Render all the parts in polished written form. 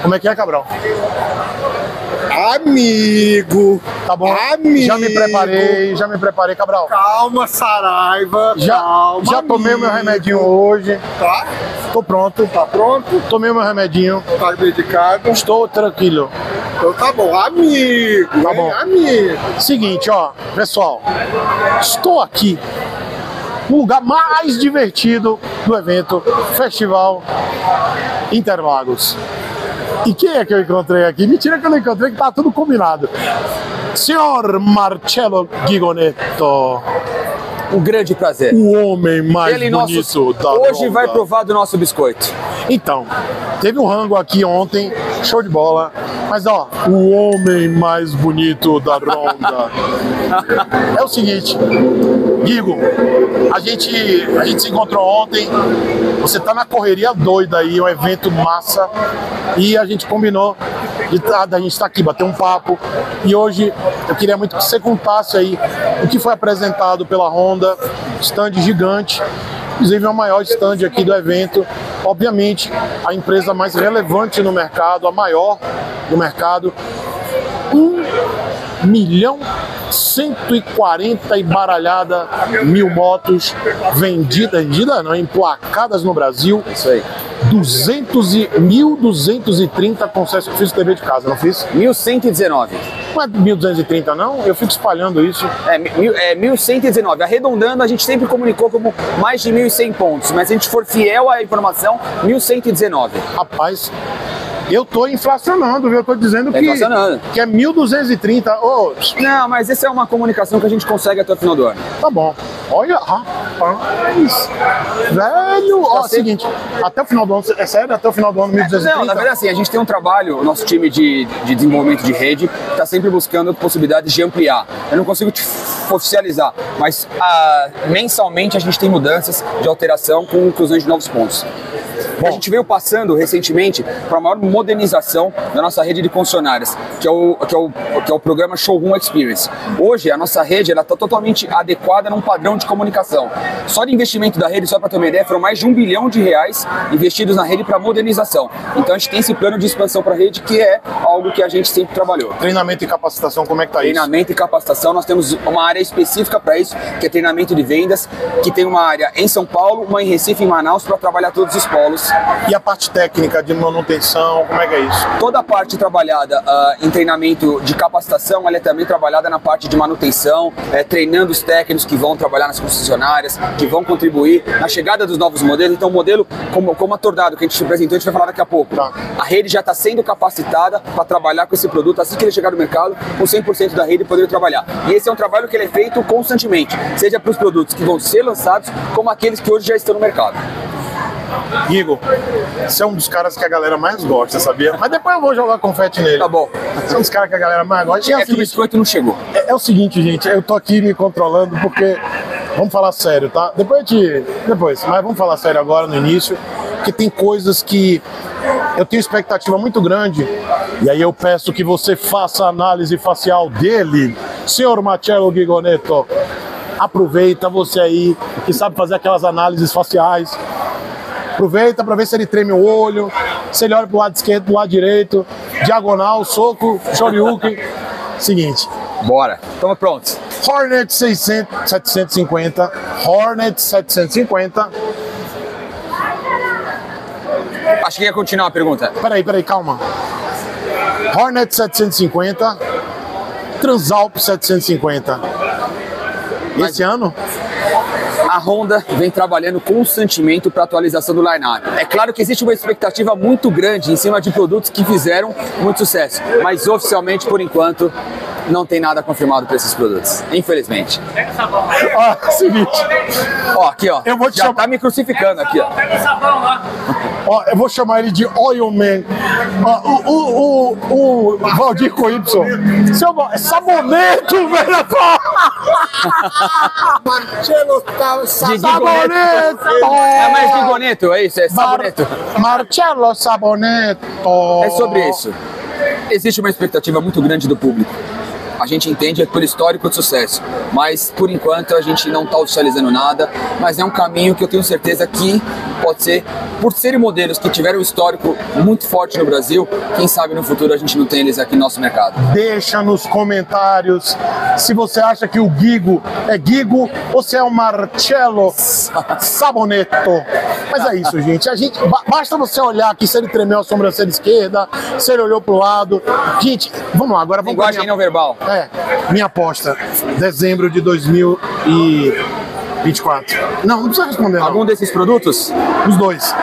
Como é que é, Cabral? Amigo, Tá bom? Amigo. Já me preparei, Cabral. Calma, Saraiva. Calma, Já tomei o meu remedinho hoje. Tá? Tô pronto. Tá pronto? Tomei o meu remedinho. Tá medicado? Estou tranquilo. Então tá bom, amigo. Tá hein? bom. Amigo. Seguinte, ó, pessoal. Estou aqui no lugar mais divertido do evento, Festival Interlagos. E quem é que eu encontrei aqui? Mentira que eu não encontrei, que tá tudo combinado. Senhor Marcello Gigonetto, Um grande prazer. o homem mais Ele bonito da hoje ronda. vai provar do nosso biscoito. Então, teve um rango aqui ontem, show de bola. Mas ó, o homem mais bonito da ronda. É o seguinte, Guigo, a gente se encontrou ontem. Você tá na correria doida aí, um evento massa. E a gente combinou da gente estar aqui, bater um papo. E hoje eu queria muito que você contasse aí o que foi apresentado pela Honda, stand gigante. Inclusive é o maior stand aqui do evento. Obviamente, a empresa mais relevante no mercado, a maior do mercado. 1.140 e baralhada mil motos vendidas não, emplacadas no Brasil. Isso aí. 1.230 concessionárias. Fiz TV de casa, não fiz? 1119. Não é 1.230 não? Eu fico espalhando isso. É 1119. Arredondando, a gente sempre comunicou como mais de 1.100 pontos, mas se a gente for fiel à informação, 1119. Rapaz, eu tô inflacionando, viu? Eu tô dizendo Tá inflacionando. que é 1.230. Ô, Não, mas essa é uma comunicação que a gente consegue até o final do ano. tá bom. Olha, rapaz. Velho, ó, seguinte, até o final do ano, é sério? Até o final do ano 1.230? Não, na verdade assim, a gente tem um trabalho, o nosso time de desenvolvimento de rede está sempre buscando possibilidades de ampliar. Eu não consigo te oficializar, mas mensalmente a gente tem mudanças de alteração com inclusões de novos pontos. A gente veio passando recentemente para a maior modernização da nossa rede de concessionárias, que é o programa Showroom Experience. Hoje a nossa rede está totalmente adequada num padrão de comunicação. Só de investimento da rede, só para ter uma ideia, foram mais de R$1 bilhão investidos na rede para modernização. Então a gente tem esse plano de expansão para a rede, que é algo que a gente sempre trabalhou. Treinamento e capacitação, como é que tá Treinamento e capacitação, nós temos uma área específica para isso, que é treinamento de vendas, que tem uma área em São Paulo, uma em Recife e em Manaus, para trabalhar todos os polos. E a parte técnica de manutenção, como é que é isso? Toda a parte trabalhada em treinamento de capacitação, ela é também trabalhada na parte de manutenção, treinando os técnicos que vão trabalhar nas concessionárias, que vão contribuir na chegada dos novos modelos. Então o modelo, como a Tornado, que a gente te apresentou, a gente vai falar daqui a pouco. Tá. A rede já está sendo capacitada para trabalhar com esse produto, assim que ele chegar no mercado, com 100% da rede poder trabalhar. E esse é um trabalho que ele é feito constantemente, seja para os produtos que vão ser lançados, como aqueles que hoje já estão no mercado. Guigo, você é um dos caras que a galera mais gosta, sabia? Mas depois eu vou jogar confete nele. Tá bom. Você é um dos caras que a galera mais gosta. E É que o biscoito não chegou. É o seguinte, gente, eu tô aqui me controlando porque, vamos falar sério, tá? Depois, mas vamos falar sério agora no início, porque tem coisas que eu tenho expectativa muito grande, e aí eu peço que você faça a análise facial dele, senhor Marcello Gigonetto. Aproveita você aí, que sabe fazer aquelas análises faciais. Aproveita para ver se ele treme o olho, se ele olha pro lado esquerdo, pro lado direito, diagonal, soco, shoryuken. Seguinte. Bora. Estamos prontos. Hornet 750. Hornet 750. Acho que ia continuar a pergunta. Peraí, calma. Hornet 750. Transalp 750. Esse ano? A Honda vem trabalhando constantemente para a atualização do line-up. É claro que existe uma expectativa muito grande em cima de produtos que fizeram muito sucesso, mas oficialmente, por enquanto, não tem nada confirmado para esses produtos, infelizmente. Pega o sabão lá. Ó, seguinte. Ó, aqui, ó. Eu vou te já chamar... tá me crucificando aqui, ó. Pega o sabão lá. Ó, eu vou chamar ele de Oil Man. Ó, o Valdir com Y. Seu Sabonete, velho! Marcello Sabonete! É mais Gigonetto, é isso? É Saboneto. Marcello Sabonete! É sobre isso. Existe uma expectativa muito grande do público. A gente entende pelo histórico de sucesso, mas por enquanto a gente não está oficializando nada, mas é um caminho que eu tenho certeza que pode ser, por serem modelos que tiveram um histórico muito forte no Brasil, quem sabe no futuro a gente não tem eles aqui no nosso mercado. Deixa nos comentários se você acha que o Gigo é Gigo ou se é o Marcello Sabonetto. Mas é isso, gente. Basta você olhar aqui se ele tremeu a sobrancelha esquerda, se ele olhou pro lado. Gente, vamos lá, agora vamos pra Linguagem não verbal. minha aposta. Dezembro de 2024. Não precisa responder. Não. Algum desses produtos? Os dois.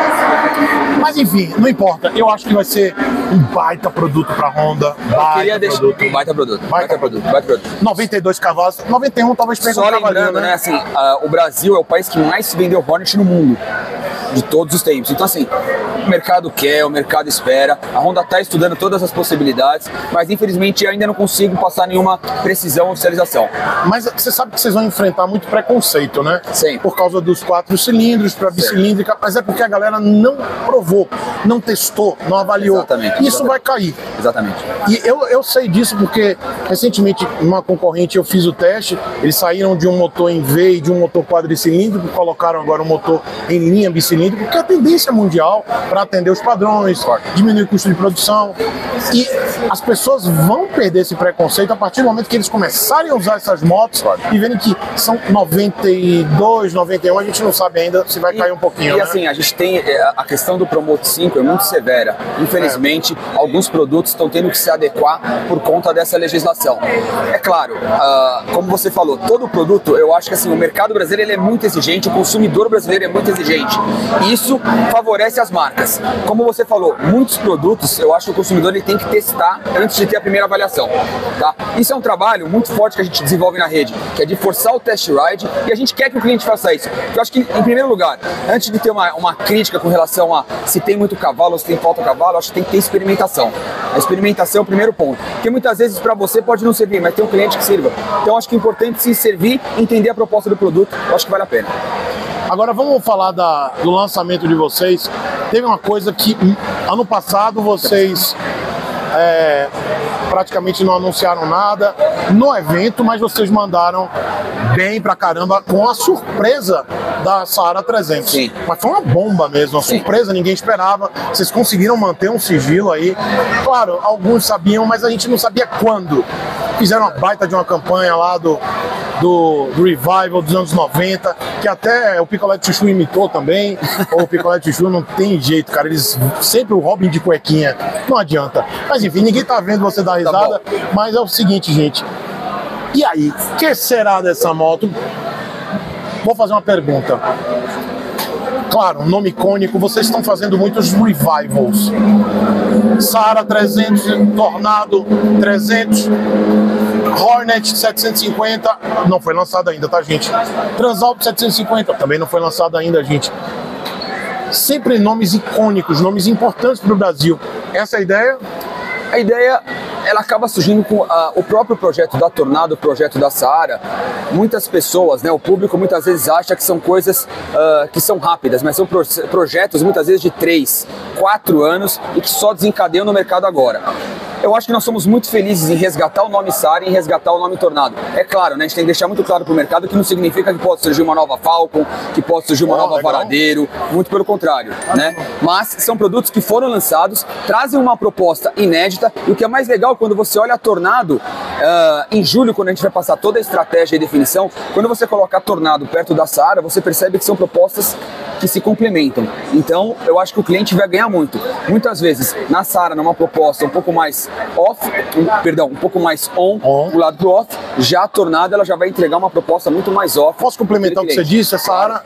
Mas enfim, não importa. Eu acho que vai ser um baita produto pra Honda. Baita produto. Baita produto. 92 cavalos. 91 talvez pegue um cavalinho, lembrando, né? Assim, o Brasil é o país que mais se vendeu Hornet no mundo. De todos os tempos. Então, assim, o mercado quer, o mercado espera. A Honda está estudando todas as possibilidades, mas infelizmente ainda não consigo passar nenhuma precisão ou oficialização. Mas você sabe que vocês vão enfrentar muito preconceito, né? Sim. Por causa dos 4 cilindros para bicilíndrica, mas é porque a galera não provou, não testou, não avaliou. Exatamente. Isso vai cair. Exatamente. E eu sei disso porque recentemente uma concorrente eu fiz o teste, eles saíram de um motor em V e de um motor quadricilíndrico, colocaram agora um motor em linha bicilíndrica, porque é a tendência mundial para atender os padrões, diminuir o custo de produção. E as pessoas vão perder esse preconceito a partir do momento que eles começarem a usar essas motos e verem que são 92, 91, a gente não sabe ainda se vai cair um pouquinho. E assim, a gente tem a questão do Promote 5 é muito severa. Infelizmente, alguns produtos estão tendo que se adequar por conta dessa legislação. É claro, como você falou, todo produto, eu acho que assim, o mercado brasileiro ele é muito exigente, o consumidor brasileiro é muito exigente. E isso favorece as marcas. Como você falou, muitos produtos, eu acho que o consumidor ele tem que testar antes de ter a primeira avaliação. Tá? Isso é um trabalho muito forte que a gente desenvolve na rede, que é de forçar o test ride, e a gente quer que o cliente faça isso. Eu acho que, em primeiro lugar, antes de ter uma crítica com relação a se tem muito cavalo ou se tem falta de cavalo, eu acho que tem que ter experimentação. A experimentação é o primeiro ponto. Porque muitas vezes para você pode não servir, mas tem um cliente que sirva. Então acho que é importante se servir, entender a proposta do produto, eu acho que vale a pena. Agora vamos falar do lançamento de vocês. Teve uma coisa que ano passado vocês praticamente não anunciaram nada no evento, mas vocês mandaram bem pra caramba com a surpresa da Saara 300. Sim. Mas foi uma bomba mesmo, uma surpresa, ninguém esperava. Vocês conseguiram manter um sigilo aí. Claro, alguns sabiam, mas a gente não sabia quando. Fizeram uma baita de uma campanha lá do Revival dos anos 90, que até o Picolé de Chuchu imitou também. O Picolé de Chuchu não tem jeito, cara. Eles sempre o Robin de cuequinha. Não adianta. Mas enfim, ninguém tá vendo você dar risada. Mas é o seguinte, gente. E aí, o que será dessa moto? Vou fazer uma pergunta. Claro, um nome icônico, vocês estão fazendo muitos revivals. Saara 300, Tornado 300, Hornet 750, não foi lançado ainda, tá, gente? Transalp 750, também não foi lançado ainda, gente. Sempre nomes icônicos, nomes importantes para o Brasil. Essa é a ideia? A ideia, ela acaba surgindo com o próprio projeto da Tornado, o projeto da Saara. Muitas pessoas, né, o público muitas vezes acha que são coisas que são rápidas, mas são projetos muitas vezes de 3, 4 anos e que só desencadeiam no mercado agora. Eu acho que nós somos muito felizes em resgatar o nome Saara e em resgatar o nome Tornado. É claro, né, a gente tem que deixar muito claro para o mercado que não significa que pode surgir uma nova Falcon, que pode surgir uma nova Varadeiro, muito pelo contrário, né? Mas são produtos que foram lançados, trazem uma proposta inédita, e o que é mais legal quando você olha a Tornado, em julho, quando a gente vai passar toda a estratégia e definição, quando você coloca a Tornado perto da Saara, você percebe que são propostas que se complementam. Então, eu acho que o cliente vai ganhar muito. Muitas vezes, na Saara, numa proposta um pouco mais um pouco mais on, do lado do off, já a Tornado ela já vai entregar uma proposta muito mais off. Posso complementar o que você disse? A Saara,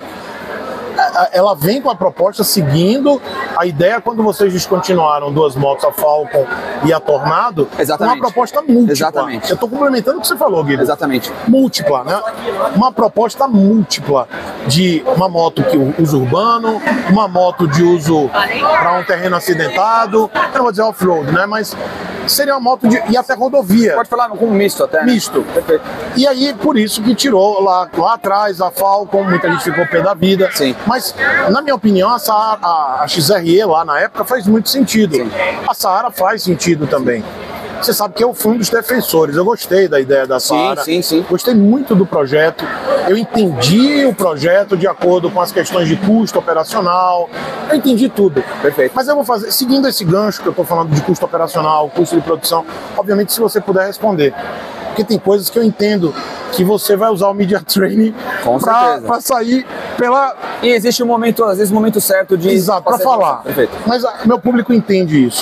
ela vem com a proposta seguindo a ideia quando vocês descontinuaram duas motos, a Falcon e a Tornado. Exatamente. Uma proposta múltipla. Exatamente. Eu estou complementando o que você falou, Guido. Exatamente. Múltipla, né? Uma proposta múltipla de uma moto que uso urbano, uma moto de uso para um terreno acidentado, eu não vou dizer off-road, né? Mas seria uma moto de ir até rodovia. Pode falar com misto até, né? Misto. Perfeito. E aí, por isso que tirou lá atrás a Falcon, muita gente ficou pé da vida. Sim. Mas, na minha opinião, a XRE lá na época faz muito sentido. Sim. A Saara faz sentido também. você sabe que eu fui um dos defensores. Eu gostei da ideia da Saara. Sim. Gostei muito do projeto. Eu entendi o projeto de acordo com as questões de custo operacional. Eu entendi tudo. Perfeito. Mas eu vou fazer, seguindo esse gancho que eu estou falando de custo operacional, custo de produção, obviamente se você puder responder. Porque tem coisas que eu entendo que você vai usar o Media Training para sair pela... E existe um momento, às vezes, um momento certo de... Exato, para falar. Perfeito. Mas meu público entende isso.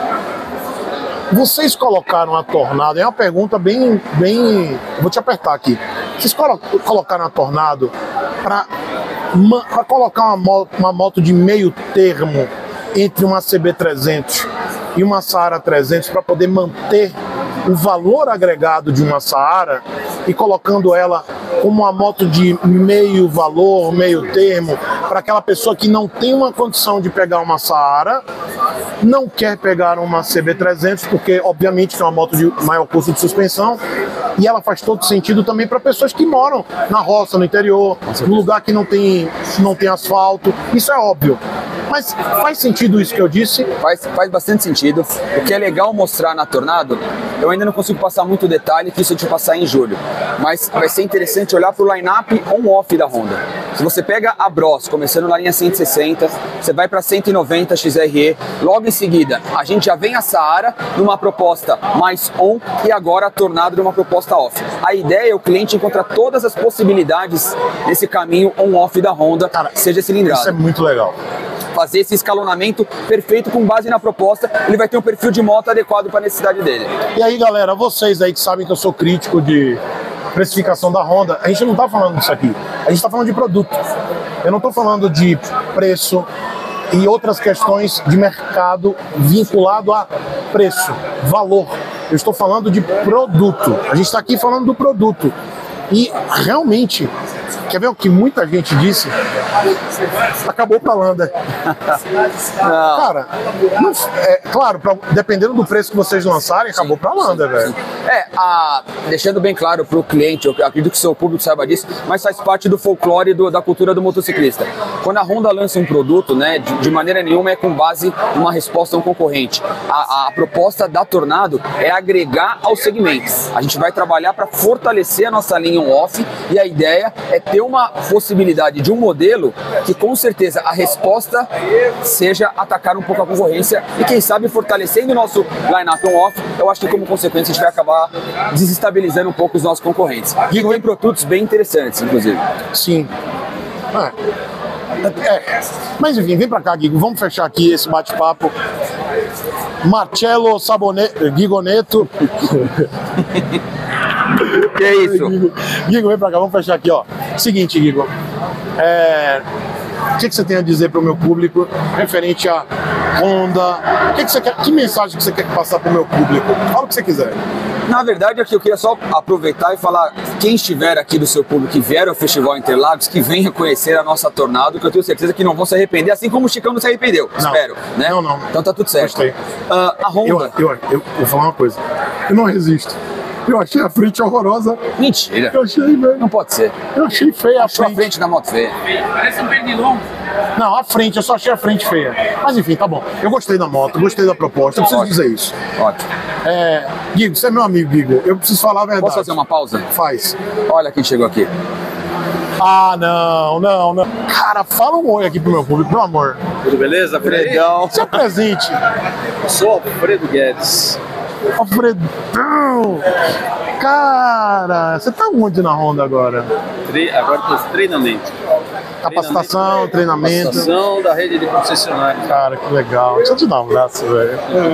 Vocês colocaram a Tornado, é uma pergunta bem... Vou te apertar aqui. Vocês colocaram a Tornado para colocar uma moto de meio termo entre uma CB300 e uma Saara 300 para poder manter o valor agregado de uma Saara e colocando ela como uma moto de meio valor, meio termo, para aquela pessoa que não tem uma condição de pegar uma Saara, não quer pegar uma CB300, porque obviamente que é uma moto de maior custo de suspensão, e ela faz todo sentido também para pessoas que moram na roça, no interior, num lugar que não tem asfalto, isso é óbvio. Mas faz sentido isso que eu disse? Faz bastante sentido. O que é legal mostrar na Tornado, eu ainda não consigo passar muito detalhe, que isso eu te passar em julho. Mas vai ser interessante olhar para o line-up on-off da Honda. Se você pega a Bros, começando na linha 160, você vai para 190 XRE, logo em seguida a gente já vem a Saara numa proposta mais on e agora a Tornado numa proposta off. A ideia é o cliente encontrar todas as possibilidades nesse caminho on-off da Honda, cara, seja cilindrado. Isso é muito legal. Fazer esse escalonamento perfeito com base na proposta, ele vai ter um perfil de moto adequado para a necessidade dele. E aí, galera, vocês aí que sabem que eu sou crítico de precificação da Honda, a gente não está falando disso aqui, a gente está falando de produto. Eu não estou falando de preço e outras questões de mercado vinculado a preço, valor. Eu estou falando de produto. A gente está aqui falando do produto. E realmente, quer ver o que muita gente disse? Acabou pra Lander. Cara, não, claro, dependendo do preço que vocês lançarem, acabou pra Lander, velho. Deixando bem claro pro cliente, eu acredito que o seu público saiba disso, mas faz parte do folclore da cultura do motociclista. Quando a Honda lança um produto, né, de maneira nenhuma é com base numa resposta a um concorrente. A proposta da Tornado é agregar ao segmento. A gente vai trabalhar para fortalecer a nossa linha on-off e a ideia é ter uma possibilidade de um modelo que com certeza a resposta seja atacar um pouco a concorrência e quem sabe fortalecendo o nosso line-up on-off, eu acho que como consequência a gente vai acabar desestabilizando um pouco os nossos concorrentes. E tem produtos bem interessantes, inclusive. Sim. Mas enfim, vem pra cá, Guigo, vamos fechar aqui esse bate-papo. Marcello Gigoneto. Que é isso? Guigo, vem pra cá, vamos fechar aqui, ó. Seguinte, Guigo. O que você tem a dizer pro meu público referente a Honda? Que mensagem que você quer passar pro meu público? Fala o que você quiser. Na verdade, aqui eu queria só aproveitar e falar, quem estiver aqui do seu público que vier ao Festival Interlagos, que venha conhecer a nossa Tornado, que eu tenho certeza que não vão se arrepender, assim como o Chicão não se arrependeu, espero. Né? Não. Então tá tudo certo. A Honda... Eu vou falar uma coisa. Eu não resisto. Eu achei a frente horrorosa. Mentira. Eu achei, velho. Não pode ser. Eu achei feia a Achou frente. a frente da moto feia. Parece um pernilongo. Não, a frente, eu só achei a frente feia. Mas enfim, tá bom. Eu gostei da moto, gostei da proposta, eu preciso dizer isso. Ótimo. Guigo, você é meu amigo, Guigo. Eu preciso falar a verdade. Posso fazer uma pausa? Faz. Olha quem chegou aqui. Ah, não. Cara, fala um oi aqui pro meu público, meu amor. Tudo beleza, Fredão? Se apresente. Sou Alfredo Guedes. Alfredão! Cara, você tá onde na Honda agora? Agora tô em treinamento. Capacitação, treinamento. Capacitação da rede de concessionários. Cara, que legal. Deixa eu te dar um abraço, velho.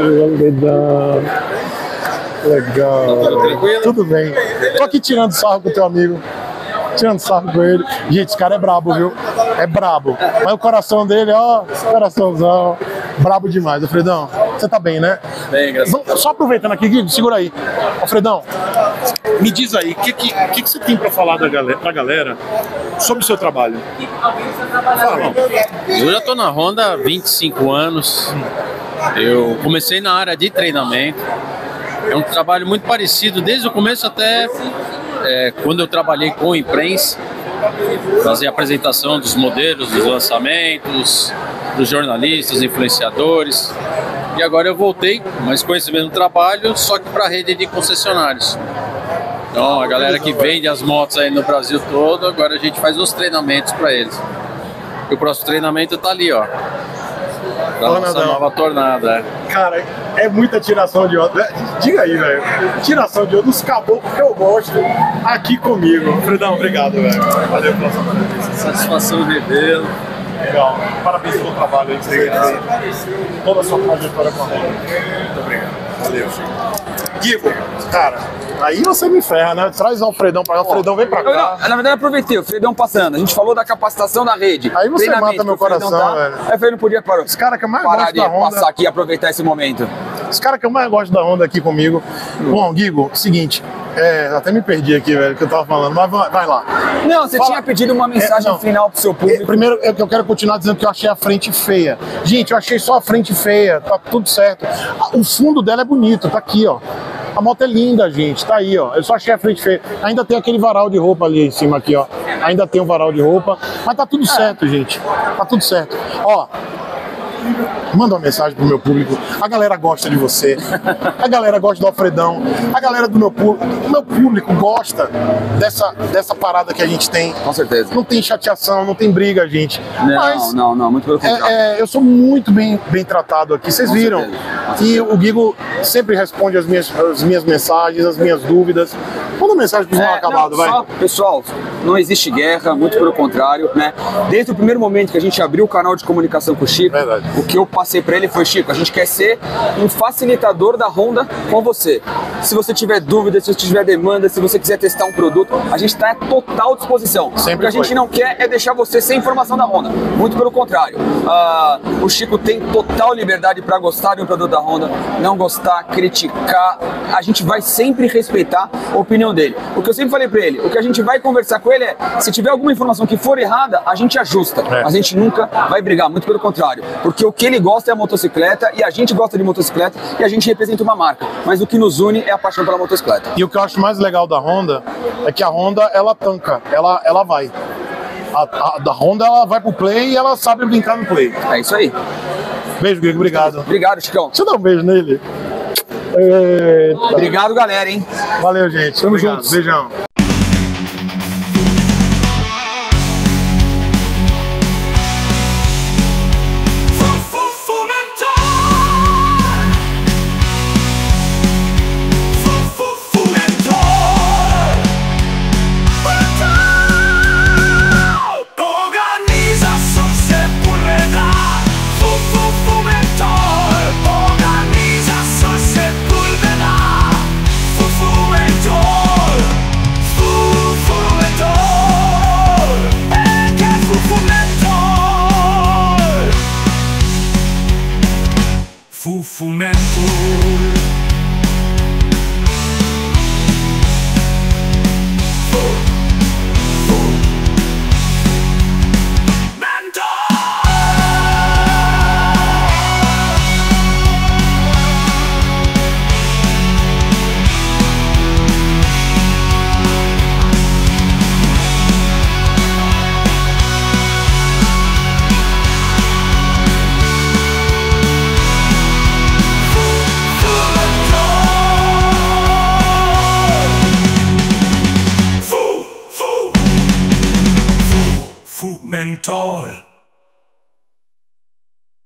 Legal. Tá tudo tranquilo? Tudo bem. Tô aqui tirando sarro com o teu amigo. Tirando sarro com ele. Gente, esse cara é brabo, viu? É brabo. Mas o coração dele, ó, coraçãozão. Brabo demais. Alfredão, você tá bem, né? Bem, graças a Deus. Só aproveitando aqui, Guido, segura aí. Alfredão, me diz aí, o que você tem pra falar pra galera sobre o seu trabalho? Fala. Eu já estou na Honda há 25 anos. Eu comecei na área de treinamento. É um trabalho muito parecido desde o começo até quando eu trabalhei com imprensa. Fazia apresentação dos modelos, dos lançamentos, dos jornalistas, influenciadores. E agora eu voltei, mas com esse mesmo trabalho, só que para a rede de concessionários. Então a galera que vende as motos aí no Brasil todo, agora a gente faz os treinamentos para eles. E o próximo treinamento tá ali, ó. Pra nossa nova Tornado, Cara, é muita tiração de onda. Diga aí, velho. Tiração de onda dos caboclos que eu gosto aqui comigo. Fredão, obrigado, velho. Valeu pela sua presença. Satisfação revê-lo. Legal. Parabéns pelo trabalho aí que você fez. Toda a sua trajetória com a Honda. Muito obrigado. Valeu. Guigo, cara, aí você me ferra, né? Traz o Fredão pra cá. O Fredão vem pra cá. Na verdade, eu aproveitei, o Fredão passando. A gente falou da capacitação da rede. Aí você mata meu coração, velho. Aí eu falei, não podia parar. Os caras que eu mais parar gosto de da Honda. passar aqui e aproveitar esse momento. Os caras que eu mais gosto da Honda aqui comigo. Bom, Guigo, seguinte. Até me perdi aqui, velho, que eu tava falando, mas vai lá. Não, você tinha pedido uma mensagem final pro seu público. Primeiro, eu quero continuar dizendo que eu achei a frente feia. Gente, eu achei só a frente feia, tá tudo certo. O fundo dela é bonito, tá aqui, ó. A moto é linda, gente, tá aí, ó. Eu só achei a frente feia. Ainda tem aquele varal de roupa ali em cima, aqui, ó. Ainda tem um varal de roupa, mas tá tudo certo, gente. Tá tudo certo. Ó, manda uma mensagem pro meu público. A galera gosta de você. A galera gosta do Alfredão. A galera do meu público. O meu público gosta dessa parada que a gente tem. Com certeza. Não tem chateação, não tem briga, gente. Não, muito pelo contrário. Eu sou muito bem tratado aqui. Vocês viram. E o Guigo sempre responde as minhas mensagens, as minhas dúvidas. Manda uma mensagem pro mal acabado, vai. Pessoal, não existe guerra, muito pelo contrário, né? Desde o primeiro momento que a gente abriu o canal de comunicação com o Chico, o que eu passei pra ele foi: Chico, a gente quer ser um facilitador da Honda com você. Se você tiver dúvidas, se você tiver demanda, se você quiser testar um produto, a gente está à total disposição. O que a gente não quer é deixar você sem informação da Honda. Muito pelo contrário. O Chico tem total liberdade para gostar de um produto da Honda, não gostar, criticar. A gente vai sempre respeitar a opinião dele. O que eu sempre falei para ele, o que a gente vai conversar com ele é: se tiver alguma informação que for errada, a gente ajusta. A gente nunca vai brigar, muito pelo contrário. Porque o que ele gosta é a motocicleta, e a gente gosta de motocicleta, e a gente representa uma marca. Mas o que nos une é a paixão pela motocicleta. E o que eu acho mais legal da Honda é que a Honda, ela tanca, ela vai. A da Honda, ela vai pro play e ela sabe brincar no play. É isso aí. Beijo, Guigo, obrigado. Obrigado, Chicão. Deixa eu dar um beijo nele. Obrigado, galera, hein? Valeu, gente. Tamo juntos. Beijão. Fumento.